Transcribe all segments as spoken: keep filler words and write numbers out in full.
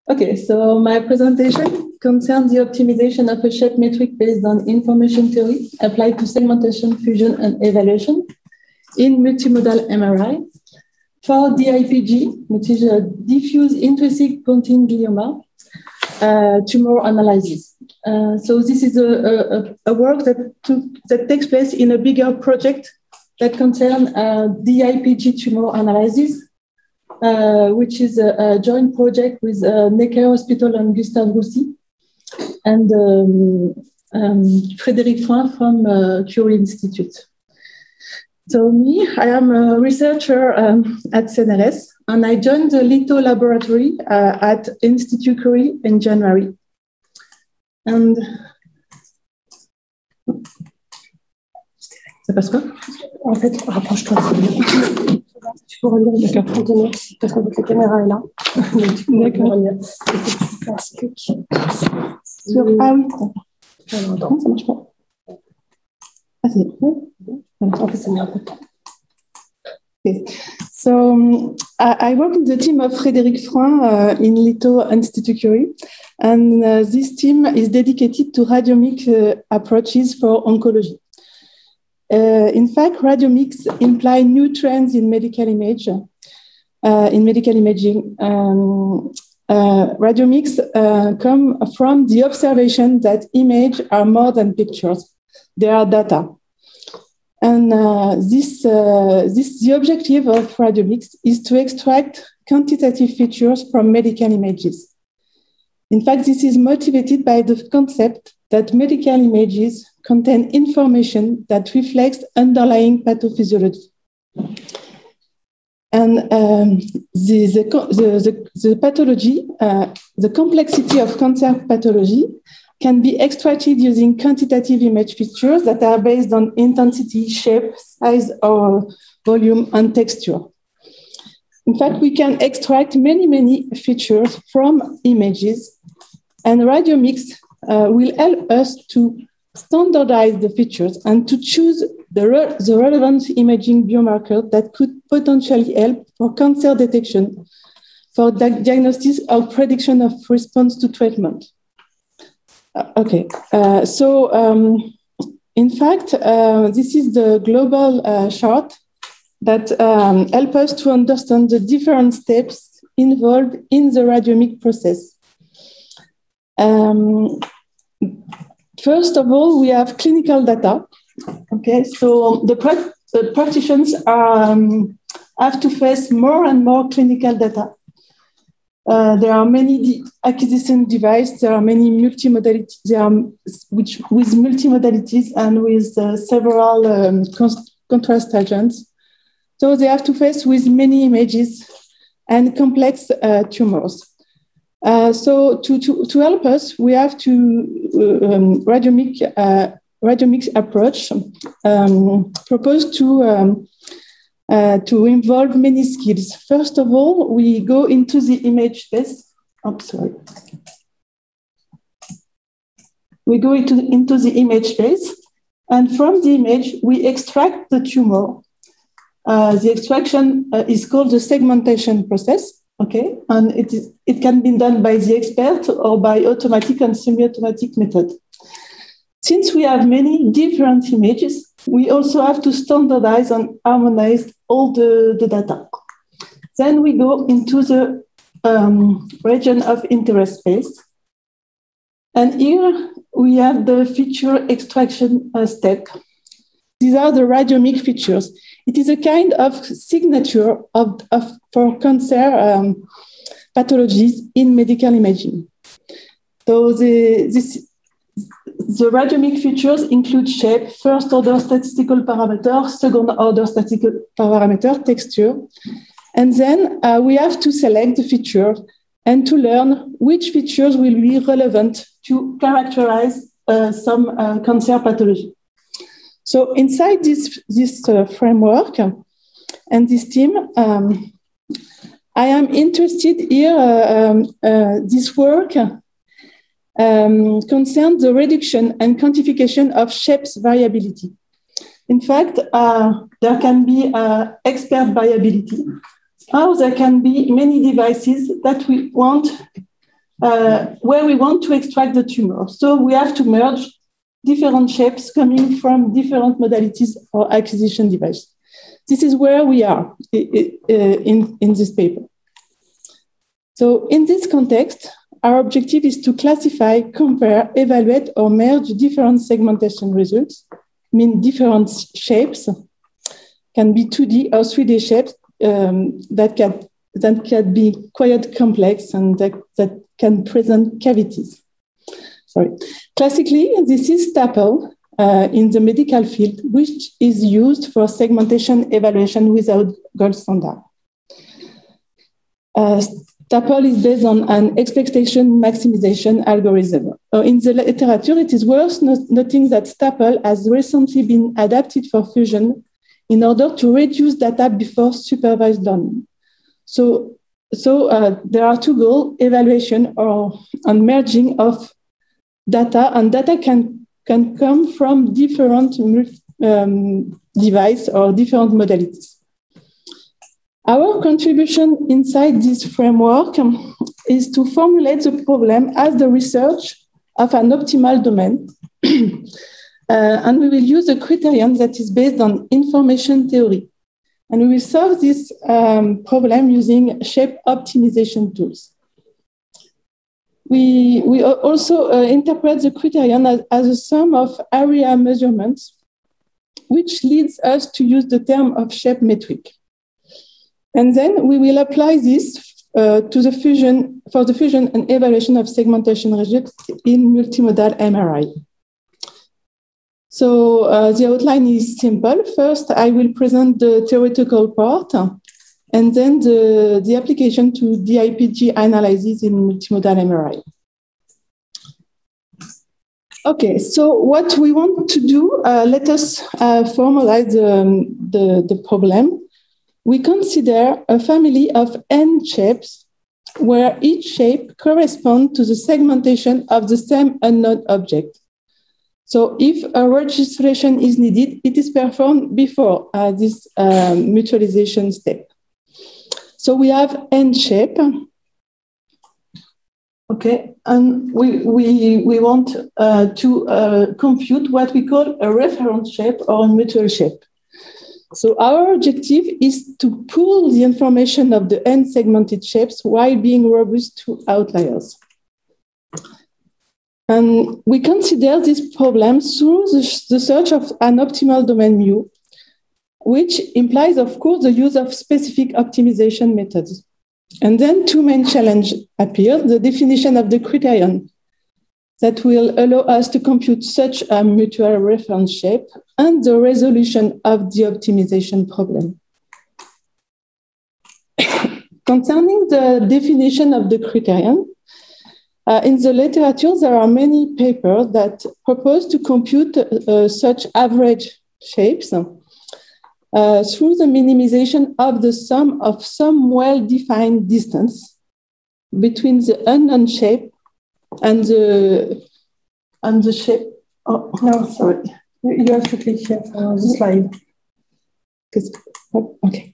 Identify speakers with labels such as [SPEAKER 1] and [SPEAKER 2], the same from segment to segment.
[SPEAKER 1] Okay, so my presentation concerns the optimization of a shape metric based on information theory applied to segmentation, fusion, and evaluation in multimodal M R I for D I P G, which is a diffuse intrinsic pontine glioma uh, tumor analysis. Uh, so this is a, a, a work that, took, that takes place in a bigger project that concerns uh, D I P G tumor analysis, uh, which is a, a joint project with uh, Necker Hospital and Gustave Roussy, and um, um, Frédéric Frein from uh, Curie Institute. So me, I am a researcher um, at C N R S, and I joined the LITO laboratory uh, at Institut Curie in January. And ça passe quoi?
[SPEAKER 2] En fait, rapproche-toi. Tu peux relire le conteneur, parce qu'en fait, la caméra est là.
[SPEAKER 1] D'accord.
[SPEAKER 2] Sur... Ah oui,
[SPEAKER 1] alors, attends, ça marche pas. Ah, c'est bon.
[SPEAKER 2] En fait, ça met un peu de temps.
[SPEAKER 1] Okay. So um, I, I work in the team of Frédéric Frein uh, in LITO Institut Curie, and uh, this team is dedicated to radiomic uh, approaches for oncology. Uh, in fact, radiomics imply new trends in medical image, uh, in medical imaging. Um, uh, radiomics uh, come from the observation that images are more than pictures; they are data. And uh, this, uh, this, the objective of radiomics is to extract quantitative features from medical images. In fact, this is motivated by the concept that medical images contain information that reflects underlying pathophysiology. And um, the, the, the, the, the pathology, uh, the complexity of cancer pathology can be extracted using quantitative image features that are based on intensity, shape, size, or volume, and texture. In fact, we can extract many, many features from images, and radiomics uh, will help us to standardize the features and to choose the, re the relevant imaging biomarker that could potentially help for cancer detection, for di diagnosis or prediction of response to treatment. Uh, okay, uh, so um, in fact, uh, this is the global uh, chart that um, help us to understand the different steps involved in the radiomic process. Um, first of all, we have clinical data. Okay, so the, pra the practitioners um, have to face more and more clinical data. Uh, there are many acquisition devices, there are many multimodalities, there are, which, with multimodalities and with uh, several um, contrast agents. So they have to face with many images and complex uh, tumors. Uh, so to, to, to help us, we have to um, radiomic, uh, radiomic approach um, proposed to um, Uh, to involve many skills. First of all, we go into the image space. I'm sorry. We go into, into the image space, and from the image, we extract the tumor. Uh, the extraction uh, is called the segmentation process, okay? And it, is, it can be done by the expert or by automatic and semi-automatic method. Since we have many different images, we also have to standardize and harmonize all the, the data. Then we go into the um, region of interest space. And here we have the feature extraction uh, step. These are the radiomic features. It is a kind of signature of, of, for cancer um, pathologies in medical imaging. So the, this, The radiomic features include shape, first-order statistical parameter, second-order statistical parameter, texture. And then uh, we have to select the feature and to learn which features will be relevant to characterize uh, some uh, cancer pathology. So inside this, this uh, framework and this team, um, I am interested here, uh, um, uh, this work Um, concerns the reduction and quantification of shapes variability. In fact, uh, there can be uh, expert variability, or there can be many devices that we want uh, where we want to extract the tumor. So we have to merge different shapes coming from different modalities or acquisition device. This is where we are in, in this paper. So in this context, our objective is to classify, compare, evaluate, or merge different segmentation results, mean different shapes, can be two D or three D shapes um, that, can, that can be quite complex and that, that can present cavities. Sorry. Classically, this is Staple uh, in the medical field, which is used for segmentation evaluation without gold standard. Uh, Staple is based on an expectation maximization algorithm. Uh, in the literature, it is worth not noting that Staple has recently been adapted for fusion in order to reduce data before supervised learning. So, so uh, there are two goals, evaluation or and merging of data, and data can, can come from different um, devices or different modalities. Our contribution inside this framework is to formulate the problem as the research of an optimal domain. uh, and we will use a criterion that is based on information theory. And we will solve this um, problem using shape optimization tools. We, we also uh, interpret the criterion as, as a sum of area measurements, which leads us to use the term of shape metric. And then we will apply this uh, to the fusion, for the fusion and evaluation of segmentation results in multimodal M R I. So uh, the outline is simple. First, I will present the theoretical part, and then the, the application to D I P G analysis in multimodal M R I. Okay, so what we want to do, uh, let us uh, formalize the, the, the problem. We consider a family of n shapes where each shape corresponds to the segmentation of the same unknown object. So if a registration is needed, it is performed before uh, this um, mutualization step. So we have n shape. Okay, and we, we, we want uh, to uh, compute what we call a reference shape or a mutual shape. So our objective is to pool the information of the n segmented shapes while being robust to outliers. And we consider this problem through the, the search of an optimal domain mu, which implies, of course, the use of specific optimization methods. And then two main challenges appear: the definition of the criterion that will allow us to compute such a mutual reference shape, and the resolution of the optimization problem. Concerning the definition of the criterion, uh, in the literature, there are many papers that propose to compute uh, such average shapes uh, through the minimization of the sum of some well-defined distance between the unknown shape and the, and the shape. Oh, no, sorry. You have to click here for the slide. Okay.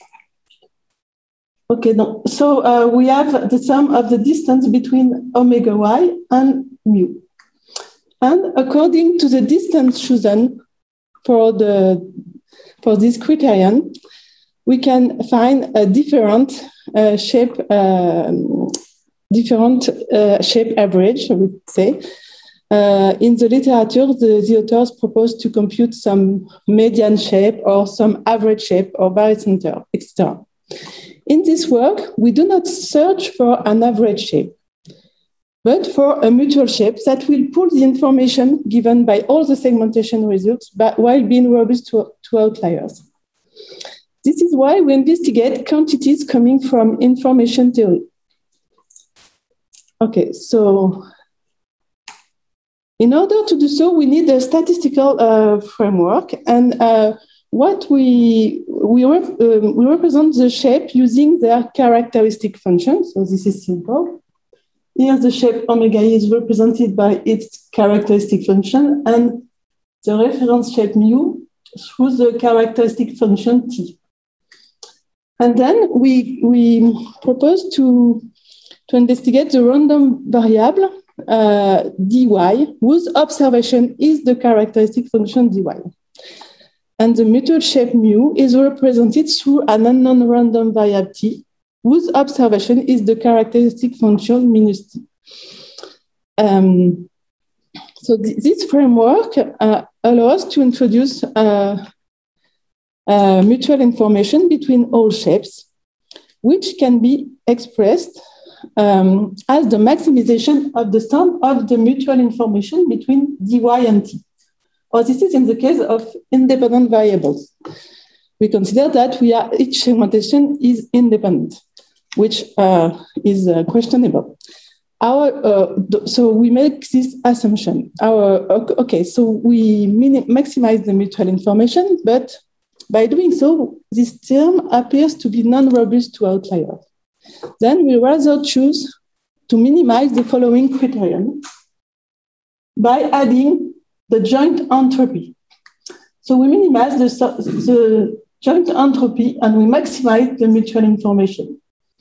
[SPEAKER 1] Okay, no. So uh, we have the sum of the distance between omega y and mu. And according to the distance chosen for, the, for this criterion, we can find a different uh, shape, um, different uh, shape average, I would say. Uh, in the literature, the, the authors propose to compute some median shape or some average shape or barycenter, et cetera. In this work, we do not search for an average shape, but for a mutual shape that will pull the information given by all the segmentation results but while being robust to, to outliers. This is why we investigate quantities coming from information theory. Okay, so in order to do so, we need a statistical uh, framework, and uh, what we we, rep, um, we represent the shape using their characteristic function. So this is simple. Here, the shape omega is represented by its characteristic function, and the reference shape mu through the characteristic function t. And then we we propose to to investigate the random variable uh, dy, whose observation is the characteristic function dy. And the mutual shape mu is represented through an unknown random variable t, whose observation is the characteristic function minus t. Um, so th this framework uh, allows to introduce uh, uh, mutual information between all shapes, which can be expressed um, as the maximization of the sum of the mutual information between dy and t. Or this is in the case of independent variables. We consider that we are, each segmentation is independent, which uh, is uh, questionable. Our, uh, so we make this assumption. Our, okay, so we maximize the mutual information, but by doing so, this term appears to be non-robust to outliers. Then we rather choose to minimize the following criterion by adding the joint entropy. So we minimize the, the joint entropy and we maximize the mutual information.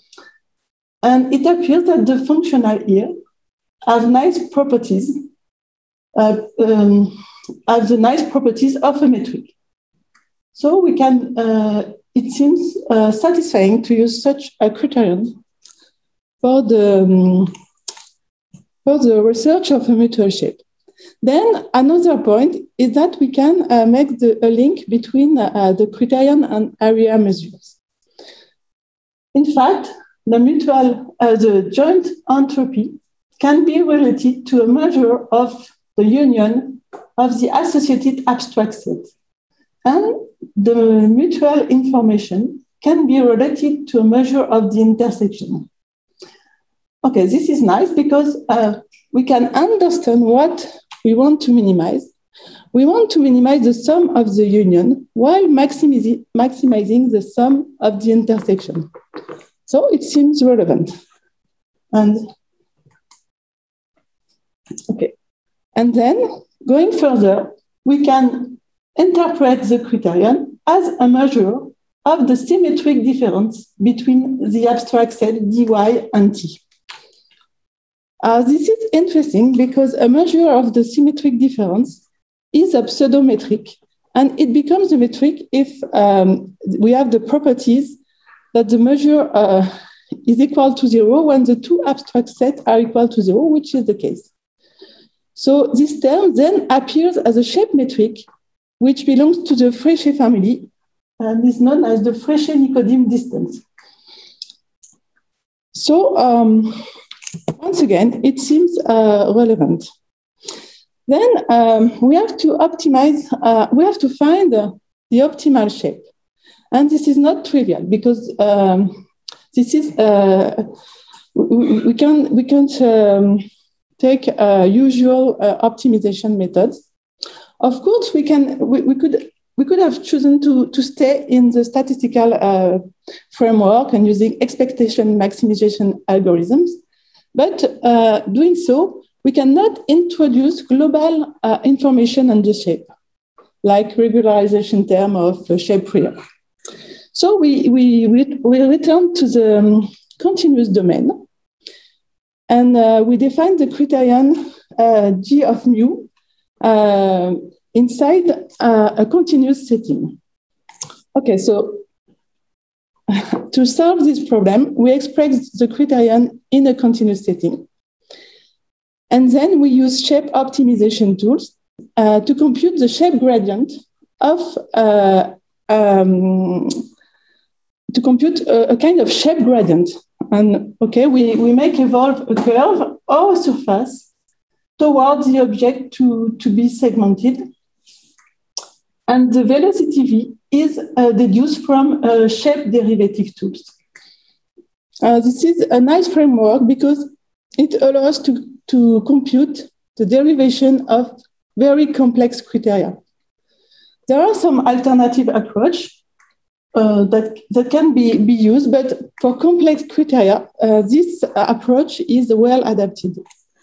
[SPEAKER 1] And it appears that the functional here has nice properties, uh, um, have the nice properties of a metric. So we can, uh, it seems uh, satisfying to use such a criterion for the, um, for the research of a mutual shape. Then another point is that we can uh, make the, a link between uh, the criterion and area measures. In fact, the mutual, uh, the joint entropy can be related to a measure of the union of the associated abstract set. And the mutual information can be related to a measure of the intersection. Okay, this is nice because uh, we can understand what we want to minimize. We want to minimize the sum of the union while maximizing, maximizing the sum of the intersection. So it seems relevant. And okay. And then going further, we can interpret the criterion as a measure of the symmetric difference between the abstract set dy and t. Uh, this is interesting because a measure of the symmetric difference is a pseudometric, and it becomes a metric if um, we have the properties that the measure uh, is equal to zero when the two abstract sets are equal to zero, which is the case. So this term then appears as a shape metric, which belongs to the Frechet family and is known as the Frechet-Nikodym distance. So um, once again, it seems uh, relevant. Then um, we have to optimize, uh, we have to find uh, the optimal shape. And this is not trivial because um, this is, uh, we, we, can, we can't um, take uh, usual uh, optimization methods. Of course, we, can, we, we, could, we could have chosen to, to stay in the statistical uh, framework and using expectation maximization algorithms. But uh, doing so, we cannot introduce global uh, information on the shape, like regularization term of uh, shape real. So we, we, we return to the um, continuous domain, and uh, we define the criterion uh, G of mu uh, inside uh, a continuous setting. Okay, so to solve this problem, we express the criterion in a continuous setting. And then we use shape optimization tools uh, to compute the shape gradient of, uh, um, to compute a, a kind of shape gradient. And okay, we, we make evolve a curve or a surface towards the object to, to be segmented. And the velocity v is uh, deduced from uh, shape derivative tools. Uh, this is a nice framework because it allows to, to compute the derivation of very complex criteria. There are some alternative approach uh, that, that can be, be used, but for complex criteria, uh, this approach is well adapted.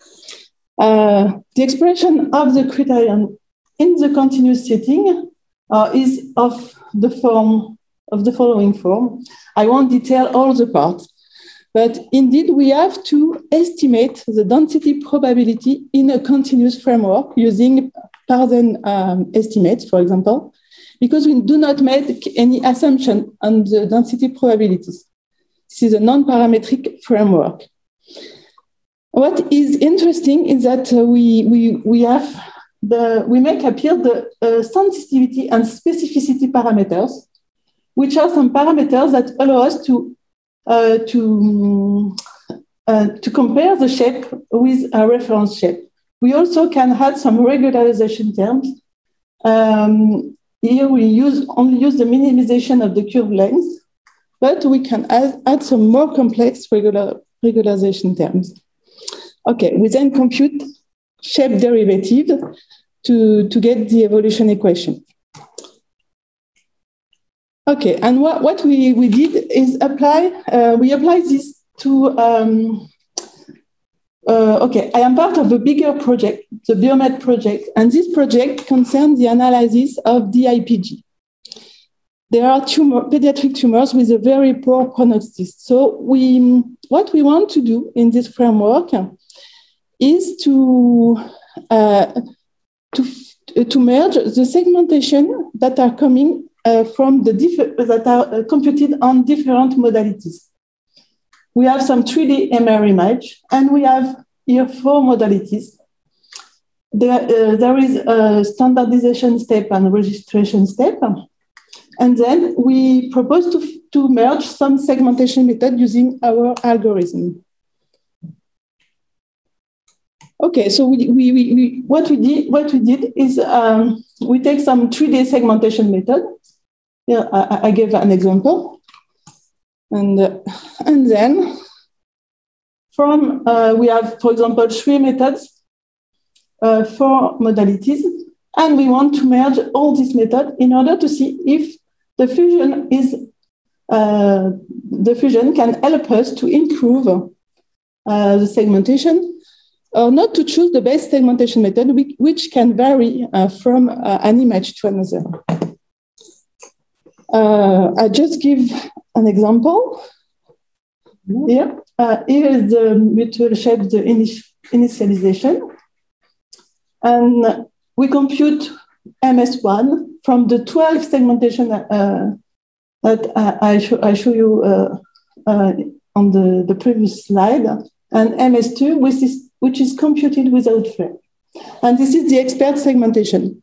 [SPEAKER 1] Uh, the expression of the criterion in the continuous setting uh, is of the form of the following form. I won't detail all the parts, But indeed, we have to estimate the density probability in a continuous framework using Parsen um, estimates, for example, because we do not make any assumption on the density probabilities. This is a non-parametric framework. What is interesting is that uh, we, we, we have the, we make appear the uh, sensitivity and specificity parameters, which are some parameters that allow us to, uh, to, uh, to compare the shape with a reference shape. We also can add some regularization terms. Um, here we use, only use the minimization of the curve length, but we can add, add some more complex regular, regularization terms. Okay, we then compute shape derivative to, to get the evolution equation. Okay, and what, what we, we did is apply, uh, we applied this to, um, uh, okay, I am part of a bigger project, the BioMed project, and this project concerns the analysis of D I P G. There are tumor, pediatric tumors with a very poor prognosis. So we, what we want to do in this framework is to, uh, to, to merge the segmentation that are coming uh, from the diff- that are uh, computed on different modalities. We have some three D M R image, and we have here four modalities. There, uh, there is a standardization step and registration step. And then we propose to, to merge some segmentation method using our algorithm. Okay, so we, we, we, we, what, we did, what we did is um, we take some three D segmentation method. Here, I, I gave an example. And, uh, and then from, uh, we have, for example, three methods, uh, four modalities, and we want to merge all these methods in order to see if the fusion is, uh, the fusion can help us to improve uh, the segmentation, or not to choose the best segmentation method, which can vary uh, from uh, an image to another. Uh, I just give an example. Here, uh, here is the mutual shape, the init initialization. And we compute M S one from the twelve segmentation uh, that I, I, show, I show you uh, uh, on the, the previous slide, and M S two, which is, which is computed without flare. And this is the expert segmentation.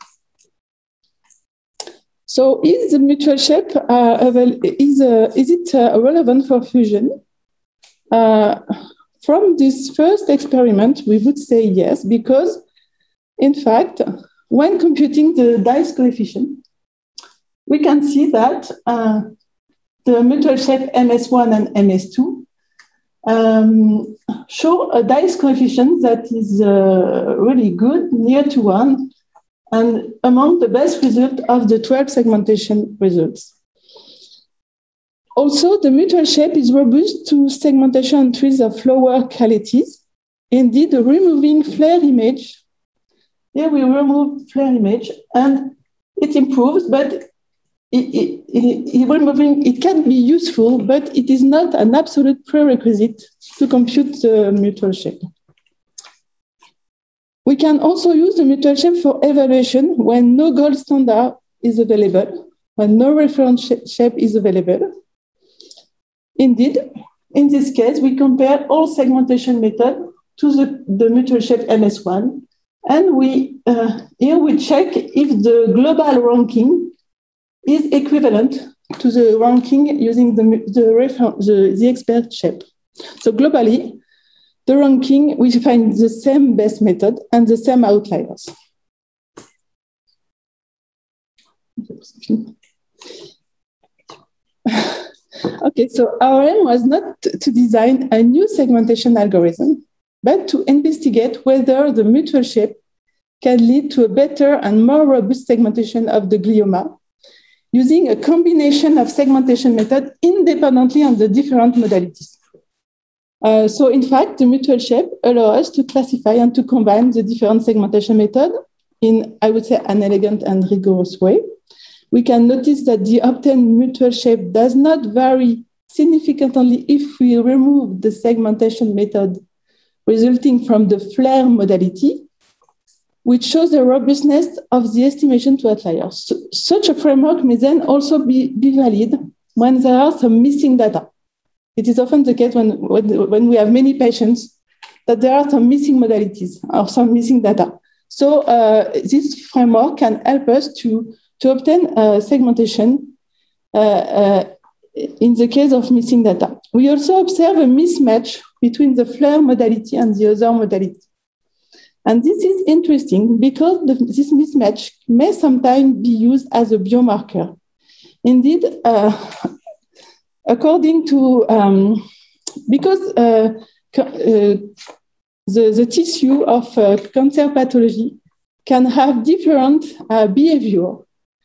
[SPEAKER 1] So is the mutual shape, uh, is, uh, is it uh, relevant for fusion? Uh, from this first experiment, we would say yes, because in fact, when computing the dice coefficient, we can see that uh, the mutual shape M S one and M S two um, show a dice coefficient that is uh, really good, near to one, and among the best results of the twelve segmentation results. Also, the mutual shape is robust to segmentation trees of lower qualities. Indeed, removing flare image, here we remove flare image, and it improves, but it, it, it, it, removing, it can be useful, but it is not an absolute prerequisite to compute the mutual shape. We can also use the mutual shape for evaluation when no gold standard is available, when no reference shape is available. Indeed, in this case, we compare all segmentation methods to the, the mutual shape M S one, and we uh, here we check if the global ranking is equivalent to the ranking using the, the, refer the, the expert shape. So globally, the ranking, we find the same best method and the same outliers. Okay, so our aim was not to design a new segmentation algorithm, but to investigate whether the mutual shape can lead to a better and more robust segmentation of the glioma using a combination of segmentation methods independently on the different modalities. Uh, so in fact, the mutual shape allows us to classify and to combine the different segmentation methods in, I would say, an elegant and rigorous way. We can notice that the obtained mutual shape does not vary significantly if we remove the segmentation method resulting from the FLAIR modality, which shows the robustness of the estimation to outliers. So, such a framework may then also be, be valid when there are some missing data. It is often the case when, when, when we have many patients that there are some missing modalities or some missing data. So uh, this framework can help us to, to obtain uh, segmentation uh, uh, in the case of missing data. We also observe a mismatch between the FLAIR modality and the other modality. And this is interesting because the, this mismatch may sometimes be used as a biomarker. Indeed, uh, according to, um, because uh, uh, the, the tissue of uh, cancer pathology can have different uh, behavior,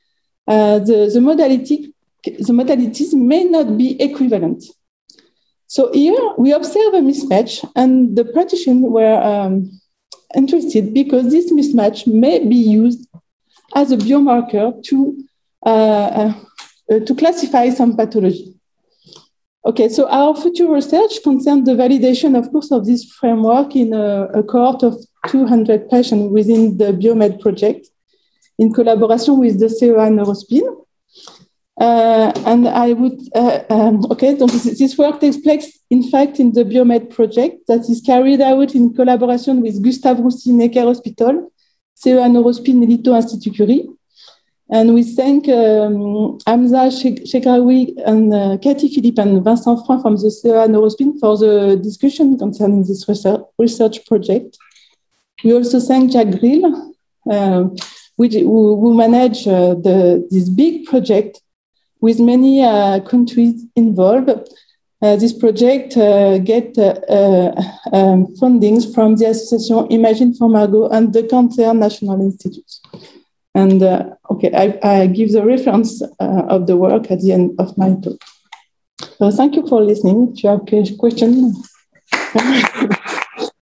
[SPEAKER 1] uh, the, the, modality, the modalities may not be equivalent. So here we observe a mismatch, and the practitioners were um, interested because this mismatch may be used as a biomarker to, uh, uh, to classify some pathology. Okay, so our future research concerns the validation, of course, of this framework in a, a cohort of two hundred patients within the BioMed project in collaboration with the C E A Neurospin. Uh, and I would, uh, um, okay, so this, this work takes place, in fact, in the BioMed project that is carried out in collaboration with Gustave Roussy Necker Hospital, C E A Neurospin et Lito Institut Curie. And we thank um, Hamza Shekraoui and uh, Cathy Philippe and Vincent Franc from the C E A Neurospin for the discussion concerning this research, research project. We also thank Jack Grill, uh, which, who, who manage uh, the, this big project with many uh, countries involved. Uh, this project uh, get uh, uh, um, fundings from the association Imagine for Margot and the Cancer National Institute. And uh, okay, I, I give the reference uh, of the work at the end of my talk. So thank you for listening. If you have questions.